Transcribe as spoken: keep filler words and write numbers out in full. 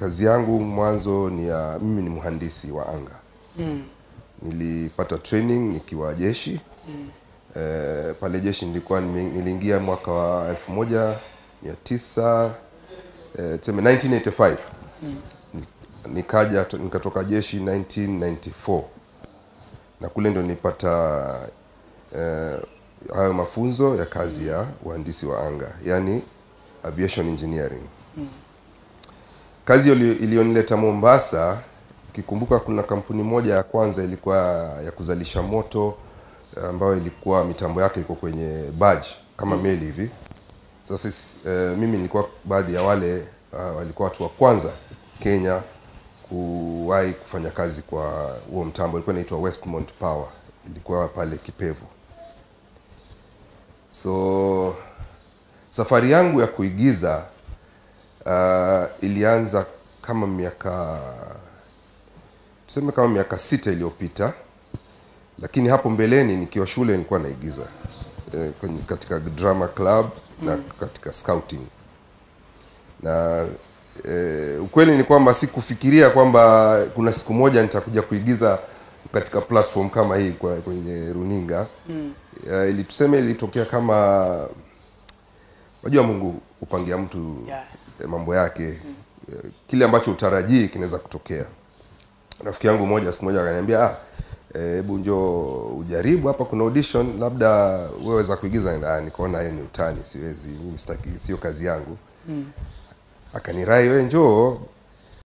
kazi yangu mwanzo ni ya, mimi ni mhandisi wa anga. Mm. Nilipata training nikiwa jeshi. Mm. E, pale jeshi nilikuwa niliingia mwaka wa elfu moja mia tisa eh, tuseme nineteen eighty-five. Mm. Nikaja nikatoka jeshi nineteen ninety-four. Na kule ndo nilipata eh, hayo mafunzo ya kazi ya uhandisi wa anga, yani aviation engineering. Mm. Kazi iliyonileta Mombasa, kikumbuka kuna kampuni moja ya kwanza ilikuwa ya kuzalisha moto ambayo ilikuwa mitambo yake iko kwenye barge kama mm. meli hivi. Sasa eh, mimi nilikuwa baadhi ya wale uh, walikuwa watu wa kwanza Kenya kuwahi kufanya kazi kwa huo mtambo. Ilikuwa inaitwa Westmont Power, ilikuwa pale Kipevu. So safari yangu ya kuigiza uh, ilianza kama miaka tuseme kama miaka sita iliyopita, lakini hapo mbeleni nikiwa shule nilikuwa naigiza eh, katika drama club mm. na katika scouting. Na e, ukweli ni kwamba sikufikiria kwamba kuna siku moja nitakuja kuigiza katika platform kama hii kwa kwenye runinga. Mm. E, ili tuseme ilitokea kama, unajua Mungu upangia mtu yeah. e, mambo yake. Mm. E, kile ambacho utarajii kinaweza kutokea. Rafiki yangu mmoja siku moja akaniambia, ah, hebu e, njoo ujaribu hapa, kuna audition, labda wewe waweza kuigiza. Na nikaona hiyo ni utani, siwezi, mimi sitaki, sio kazi yangu. Mm. Akanirai, wewe njoo